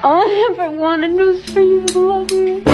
All I ever wanted was for you to love me.